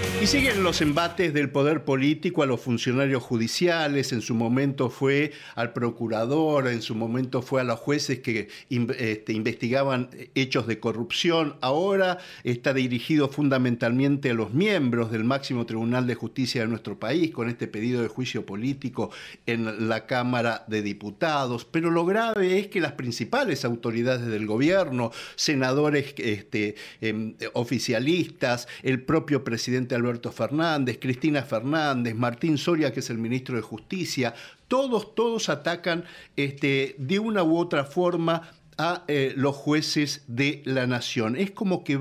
Y siguen los embates del poder político a los funcionarios judiciales. En su momento fue al procurador, en su momento fue a los jueces que investigaban hechos de corrupción. Ahora está dirigido fundamentalmente a los miembros del máximo tribunal de justicia de nuestro país, con este pedido de juicio político en la Cámara de Diputados. Pero lo grave es que las principales autoridades del gobierno, senadores oficialistas, el propio presidente Alberto Fernández, Cristina Fernández, Martín Soria, que es el ministro de Justicia, todos atacan de una u otra forma a los jueces de la nación. Es como que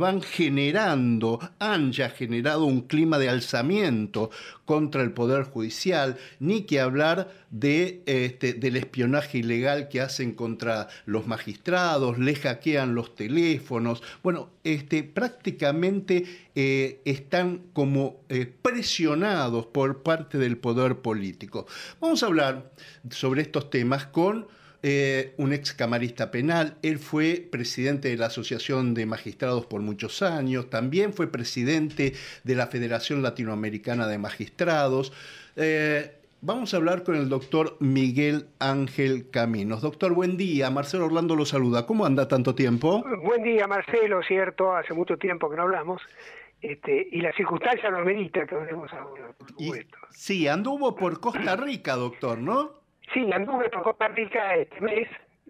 han ya generado un clima de alzamiento contra el Poder Judicial, ni que hablar del espionaje ilegal que hacen contra los magistrados, les hackean los teléfonos. Bueno, prácticamente están como presionados por parte del poder político. Vamos a hablar sobre estos temas con un ex camarista penal. Él fue presidente de la Asociación de Magistrados por muchos años, también fue presidente de la Federación Latinoamericana de Magistrados. Vamos a hablar con el doctor Miguel Ángel Caminos. Doctor, buen día. Marcelo Orlando lo saluda. ¿Cómo anda tanto tiempo? Buen día, Marcelo, cierto, hace mucho tiempo que no hablamos. Y la circunstancia nos merita que hablemos ahora, por supuesto. Sí, anduvo por Costa Rica, doctor, ¿no? Sí, anduve por Costa Rica este mes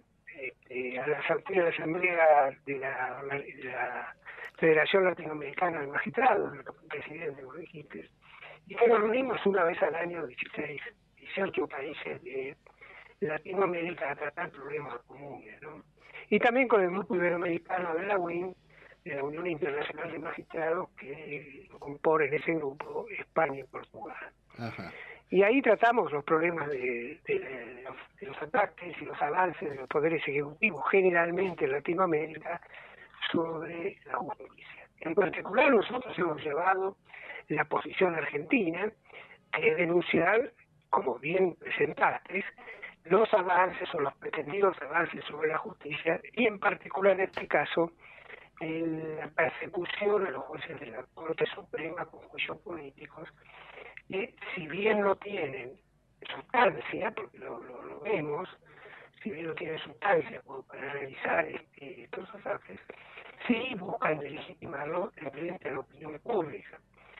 a la asamblea de la Federación Latinoamericana de Magistrados, del presidente, como dijiste, y que nos reunimos una vez al año, 18 países de Latinoamérica a tratar problemas comunes, ¿no? Y también con el Grupo Iberoamericano de la UIM, de la Unión Internacional de Magistrados, que componen ese grupo España y Portugal. Ajá. Y ahí tratamos los problemas de los ataques y los avances de los poderes ejecutivos, generalmente en Latinoamérica, sobre la justicia. En particular, nosotros hemos llevado la posición argentina, que es denunciar, como bien presentaste, los avances o los pretendidos avances sobre la justicia, y en particular en este caso, la persecución a los jueces de la Corte Suprema con juicios políticos, que si bien no tienen sustancia, porque lo vemos, si bien no tienen sustancia para realizar estos ataques, sí buscan legitimarlo frente a la opinión pública.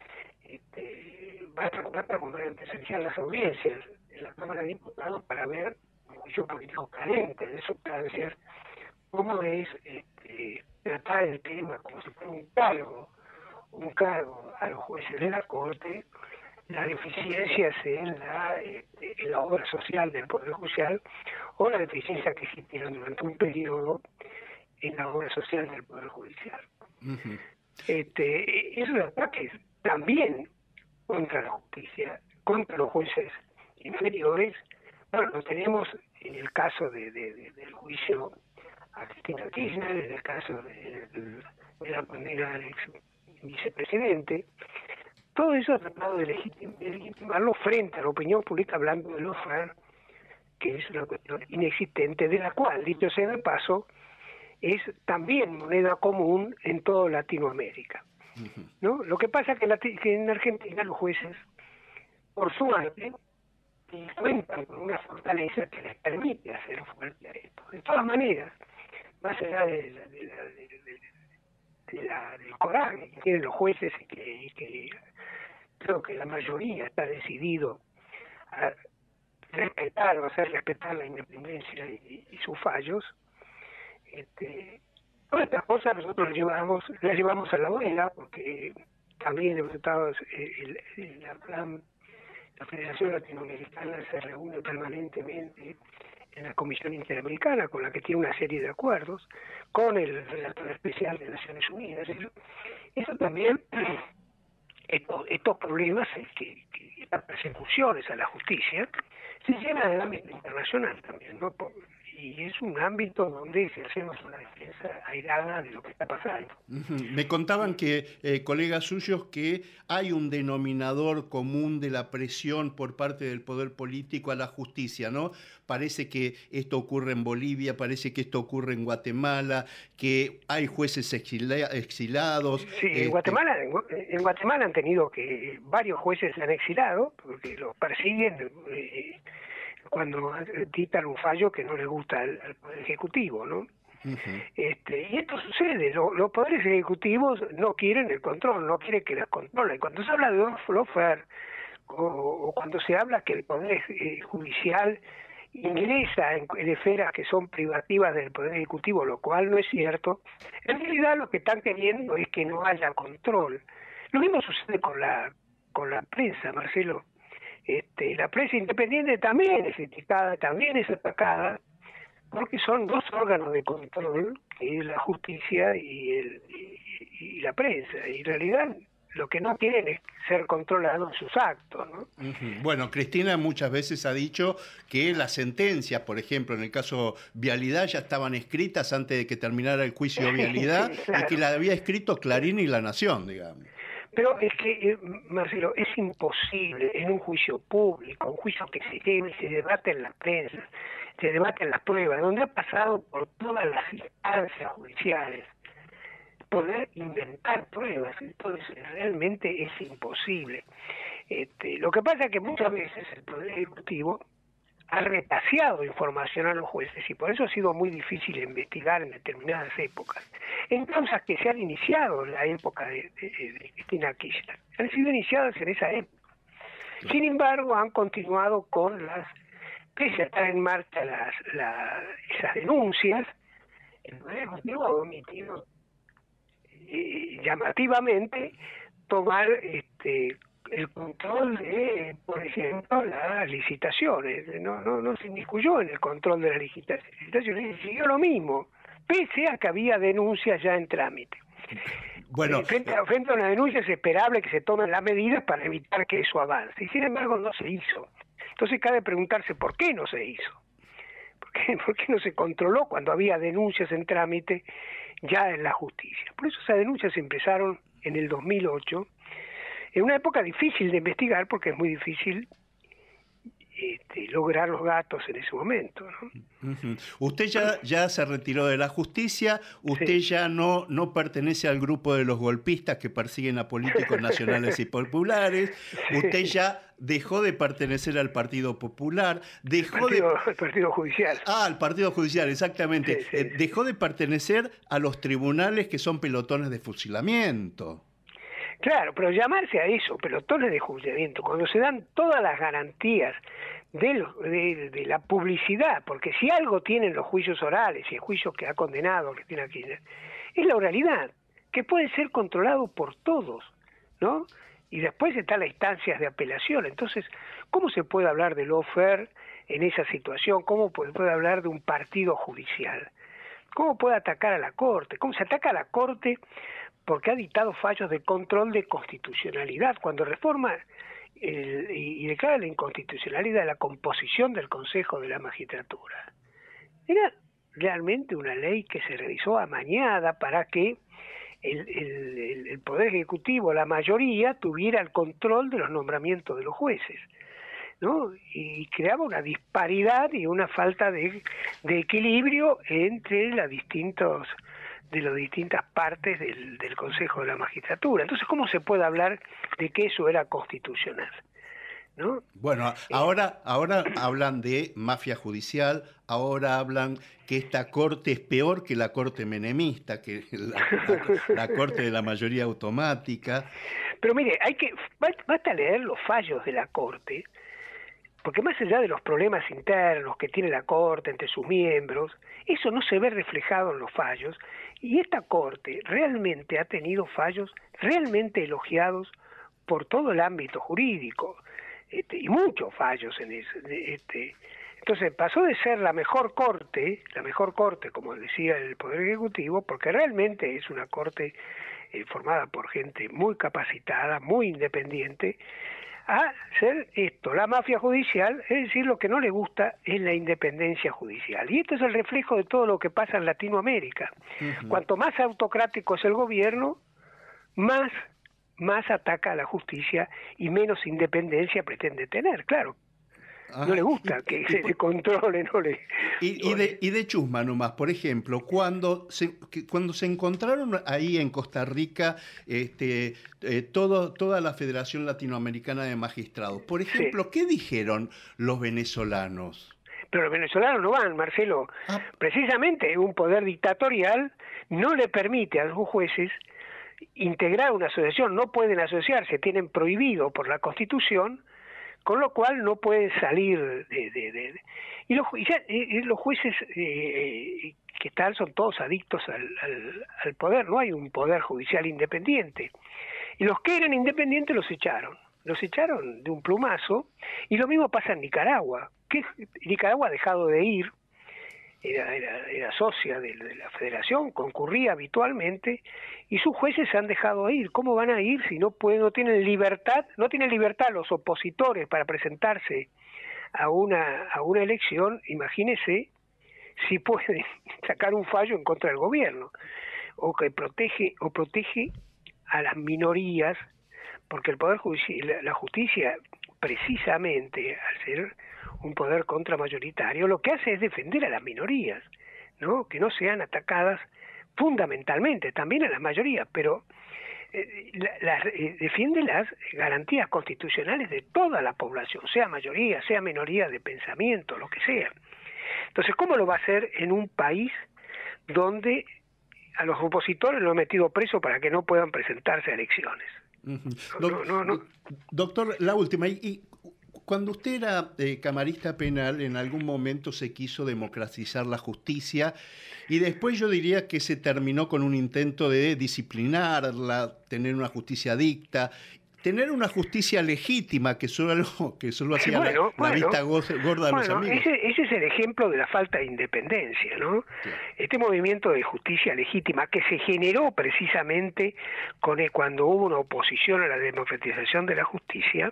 Basta con empezar las audiencias en la Cámara de Diputados para ver un juicio político carente de sustancias, cómo es tratar el tema como si fuera un cargo a los jueces de la Corte, las deficiencias en la obra social del Poder Judicial o las deficiencias que existieron durante un periodo en la obra social del Poder Judicial. Uh-huh. Esos ataques también contra la justicia, contra los jueces inferiores, bueno, lo tenemos en el caso del juicio a Cristina Kirchner, en el caso de la condena al ex vicepresidente. Todo eso ha tratado de legitimarlo frente a la opinión pública, hablando de los FAR, que es una cuestión inexistente, de la cual, dicho sea de paso, es también moneda común en toda Latinoamérica, ¿no? Lo que pasa es que en Argentina los jueces, por suerte, cuentan con una fortaleza que les permite hacer fuerte a esto. De todas maneras, más allá del coraje que tienen los jueces y que creo que la mayoría está decidido a respetar o hacer respetar la independencia y sus fallos, todas estas cosas nosotros las llevamos a la buena, porque también hemos estado la Federación Latinoamericana se reúne permanentemente en la Comisión Interamericana, con la que tiene una serie de acuerdos, con el relator especial de Naciones Unidas. Eso también, estos problemas, estas persecuciones a la justicia, se llevan al ámbito internacional también, ¿no? y es un ámbito donde si hacemos una defensa airada de lo que está pasando. Me contaban que colegas suyos que hay un denominador común de la presión por parte del poder político a la justicia, ¿no? Parece que esto ocurre en Bolivia, parece que esto ocurre en Guatemala, que hay jueces exilados. Sí, en Guatemala han tenido que varios jueces se han exilado porque los persiguen cuando dictan un fallo que no les gusta al Poder Ejecutivo, ¿no? Y esto sucede, los poderes ejecutivos no quieren el control, no quieren que las controlen. Cuando se habla de lawfare o cuando se habla que el Poder Judicial ingresa en esferas que son privativas del Poder Ejecutivo, lo cual no es cierto, en realidad lo que están queriendo es que no haya control. Lo mismo sucede con la prensa, Marcelo. La prensa independiente también es criticada, también es atacada, porque son dos órganos de control, que es la justicia y la prensa. Y en realidad lo que no quieren es ser controlados en sus actos, ¿no? Bueno, Cristina muchas veces ha dicho que las sentencias, por ejemplo, en el caso Vialidad, ya estaban escritas antes de que terminara el juicio de Vialidad, claro, y que la había escrito Clarín y La Nación, digamos. Pero es que, Marcelo, es imposible en un juicio público, un juicio que se lleve y se debate en la prensa, se debate en las pruebas, donde ha pasado por todas las instancias judiciales, poder inventar pruebas. Entonces, realmente es imposible. Lo que pasa es que muchas veces el Poder Ejecutivo ha retaseado información a los jueces y por eso ha sido muy difícil investigar en determinadas épocas. En causas que se han iniciado en la época de Cristina Kirchner, han sido iniciadas en esa época. Sin embargo, han continuado con pese a estar en marcha esas denuncias, el Poder Ejecutivo ha omitido llamativamente tomar el control de, por ejemplo, las licitaciones. No se inmiscuyó en el control de las licitaciones, siguió lo mismo, pese a que había denuncias ya en trámite. Bueno, frente a una denuncia es esperable que se tomen las medidas para evitar que eso avance, y sin embargo no se hizo. Entonces cabe preguntarse por qué no se hizo. ¿Por qué no se controló cuando había denuncias en trámite ya en la justicia? Por eso esas denuncias empezaron en el 2008, en una época difícil de investigar, porque es muy difícil lograr los datos en ese momento, ¿no? Usted ya se retiró de la justicia, usted ya no pertenece al grupo de los golpistas que persiguen a políticos nacionales y populares, usted ya dejó de pertenecer al Partido Popular, el Partido Judicial. Al Partido Judicial, exactamente. Sí. Dejó de pertenecer a los tribunales que son pelotones de fusilamiento. Claro, pero llamarse a eso, pelotones de fusilamiento, cuando se dan todas las garantías de la publicidad, porque si algo tienen los juicios orales y el juicio que ha condenado a Cristina Kirchner, es la oralidad, que puede ser controlado por todos, ¿no? Y después están las instancias de apelación. Entonces, ¿cómo se puede hablar de lawfare en esa situación? ¿Cómo puede hablar de un partido judicial? ¿Cómo puede atacar a la Corte? ¿Cómo se ataca a la Corte? Porque ha dictado fallos de control de constitucionalidad, cuando reforma y declara la inconstitucionalidad de la composición del Consejo de la Magistratura. Era realmente una ley que se realizó amañada para que el Poder Ejecutivo, la mayoría, tuviera el control de los nombramientos de los jueces, ¿no? Y creaba una disparidad y una falta de equilibrio entre las distintas partes del Consejo de la Magistratura. Entonces, ¿cómo se puede hablar de que eso era constitucional? ¿No? Bueno, ahora hablan de mafia judicial, ahora hablan que esta corte es peor que la corte menemista, que la corte de la mayoría automática. Pero mire, basta leer los fallos de la corte, porque más allá de los problemas internos que tiene la Corte entre sus miembros, eso no se ve reflejado en los fallos, y esta Corte realmente ha tenido fallos realmente elogiados por todo el ámbito jurídico, y muchos fallos en eso. Entonces pasó de ser la mejor corte, como decía el Poder Ejecutivo, porque realmente es una Corte formada por gente muy capacitada, muy independiente, a ser esto, la mafia judicial, es decir, lo que no le gusta es la independencia judicial. Y esto es el reflejo de todo lo que pasa en Latinoamérica. Cuanto más autocrático es el gobierno, más ataca a la justicia y menos independencia pretende tener, claro. No le gusta que se controle, no le... Y de chusma nomás, por ejemplo, cuando se encontraron ahí en Costa Rica toda la Federación Latinoamericana de Magistrados, por ejemplo, ¿qué dijeron los venezolanos? Pero los venezolanos no van, Marcelo. Precisamente un poder dictatorial no le permite a los jueces integrar una asociación, no pueden asociarse, tienen prohibido por la Constitución, con lo cual no pueden salir y los jueces que están son todos adictos al poder, no hay un poder judicial independiente. Y los que eran independientes los echaron de un plumazo, y lo mismo pasa en Nicaragua, que Nicaragua ha dejado de ir, era socia de la federación, concurría habitualmente, y sus jueces se han dejado ir. ¿Cómo van a ir si no tienen libertad? No tienen libertad los opositores para presentarse a una elección. Imagínese si pueden sacar un fallo en contra del gobierno, o que protege a las minorías, porque el poder judicial, la justicia, precisamente al ser un poder contramayoritario, lo que hace es defender a las minorías, ¿no? Que no sean atacadas fundamentalmente, también a las mayorías, pero defiende las garantías constitucionales de toda la población, sea mayoría, sea minoría de pensamiento, lo que sea. Entonces, ¿cómo lo va a hacer en un país donde a los opositores lo han metido preso para que no puedan presentarse a elecciones? No. Doctor, la última, y cuando usted era camarista penal, en algún momento se quiso democratizar la justicia, y después yo diría que se terminó con un intento de disciplinarla, tener una justicia dicta, tener una justicia legítima, que solo hacía la vista gorda de los amigos. Ese es el ejemplo de la falta de independencia, ¿no? Claro. Este movimiento de justicia legítima que se generó precisamente cuando hubo una oposición a la democratización de la justicia,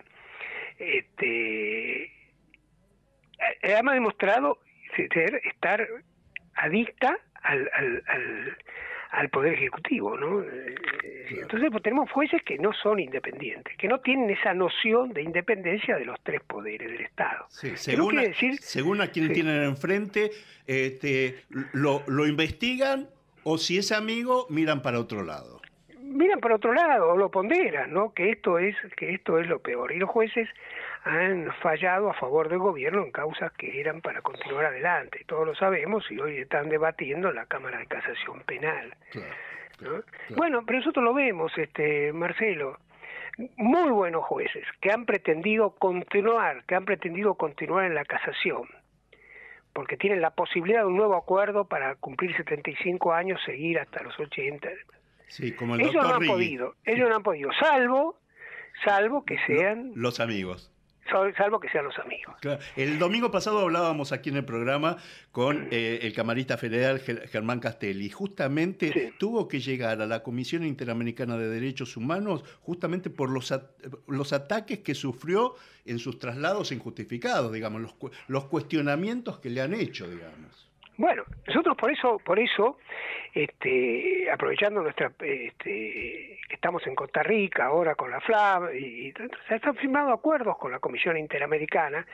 ha demostrado estar adicta al poder ejecutivo, ¿no? Claro. Entonces pues, tenemos jueces que no son independientes, que no tienen esa noción de independencia de los tres poderes del Estado. Sí, según a quien tienen enfrente, lo investigan, o si es amigo, miran para otro lado. Miran para otro lado, o lo ponderan, ¿no? Que esto es lo peor. Y los jueces han fallado a favor del gobierno en causas que eran para continuar adelante. Todos lo sabemos y hoy están debatiendo en la Cámara de Casación Penal. Claro, ¿no? Claro. Bueno, pero nosotros lo vemos, Marcelo. Muy buenos jueces que han pretendido continuar en la casación, porque tienen la posibilidad de un nuevo acuerdo para cumplir 75 años, seguir hasta los 80. Sí, como el ellos doctor no han Righi. podido, ellos no han podido, salvo que sean los amigos. Salvo que sean los amigos. Claro. El domingo pasado hablábamos aquí en el programa con el camarista federal Germán Castelli. Justamente tuvo que llegar a la Comisión Interamericana de Derechos Humanos justamente por los ataques que sufrió en sus traslados injustificados, digamos, los cuestionamientos que le han hecho, digamos. Bueno, nosotros por eso, aprovechando que estamos en Costa Rica ahora con la FLAB, y se están firmando acuerdos con la Comisión Interamericana,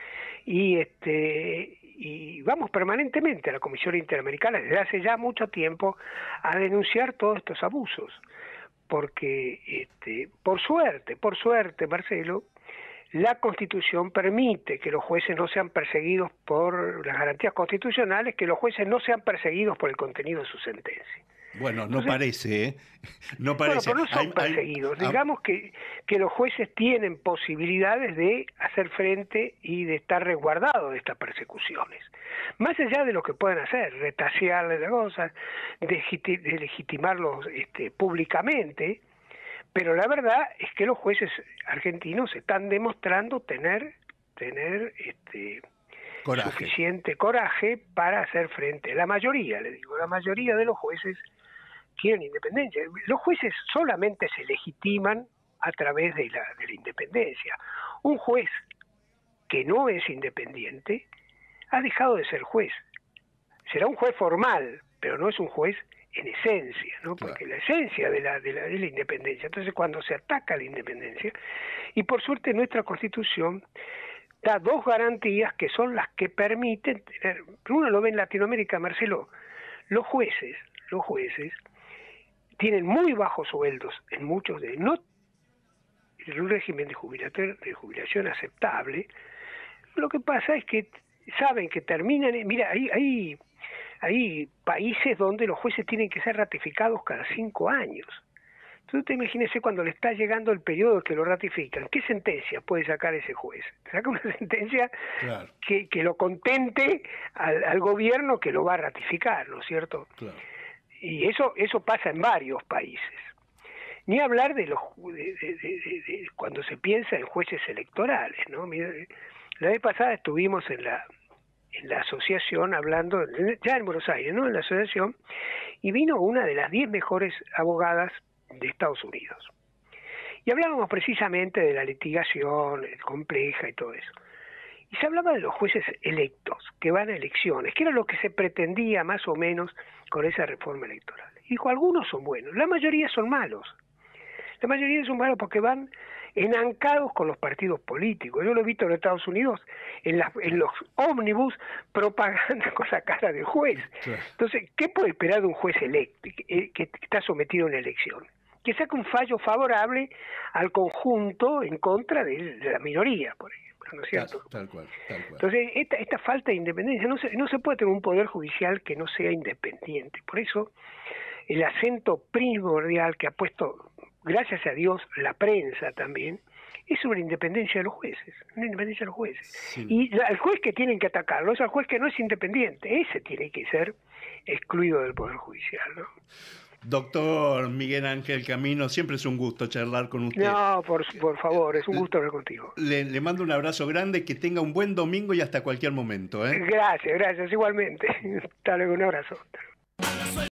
y vamos permanentemente a la Comisión Interamericana desde hace ya mucho tiempo a denunciar todos estos abusos, porque por suerte, Marcelo, la Constitución permite que los jueces no sean perseguidos por las garantías constitucionales, que los jueces no sean perseguidos por el contenido de su sentencia. Bueno, no parece, ¿eh? No parece. Bueno, pero no son perseguidos. Digamos que los jueces tienen posibilidades de hacer frente y de estar resguardados de estas persecuciones. Más allá de lo que puedan hacer, retasearles las cosas, de legitimarlos públicamente, pero la verdad es que los jueces argentinos están demostrando tener suficiente coraje para hacer frente. La mayoría de los jueces quieren independencia. Los jueces solamente se legitiman a través de la independencia. Un juez que no es independiente ha dejado de ser juez. Será un juez formal, pero no es un juez en esencia, ¿no? Porque la esencia de la independencia. Entonces, cuando se ataca la independencia, y por suerte nuestra Constitución da dos garantías que son las que permiten tener, uno lo ve en Latinoamérica, Marcelo, los jueces tienen muy bajos sueldos en muchos de no en un régimen de jubilación aceptable. Lo que pasa es que saben que terminan, mira, hay países donde los jueces tienen que ser ratificados cada 5 años. Entonces te imagínese cuando le está llegando el periodo que lo ratifican, ¿qué sentencia puede sacar ese juez? Saca una sentencia que lo contente al gobierno que lo va a ratificar, ¿no es cierto? Claro. Y eso pasa en varios países. Ni hablar de cuando se piensa en jueces electorales, ¿no? Mira, la vez pasada estuvimos en la asociación hablando, ya en Buenos Aires, ¿no? En la asociación, y vino una de las 10 mejores abogadas de Estados Unidos. Y hablábamos precisamente de la litigación compleja y todo eso. Y se hablaba de los jueces electos, que van a elecciones, que era lo que se pretendía más o menos con esa reforma electoral. Y dijo, algunos son buenos, la mayoría son malos. La mayoría son malos porque van enancados con los partidos políticos. Yo lo he visto en Estados Unidos, en los ómnibus, propaganda con la cara del juez. Claro. Entonces, ¿qué puede esperar de un juez electo que está sometido a una elección? Que saque un fallo favorable al conjunto en contra de la minoría, por ejemplo, ¿no es cierto? Tal cual. Entonces, esta falta de independencia, no se puede tener un poder judicial que no sea independiente. Por eso, el acento primordial que ha puesto, gracias a Dios, la prensa también, es sobre la independencia de los jueces, Sí. Y al juez que tienen que atacarlo es al juez que no es independiente, ese tiene que ser excluido del Poder Judicial, ¿no? Doctor Miguel Ángel Camino, siempre es un gusto charlar con usted. No, por favor, es un gusto hablar contigo. Le mando un abrazo grande, que tenga un buen domingo y hasta cualquier momento, ¿eh? Gracias, igualmente. Hasta luego, un abrazo.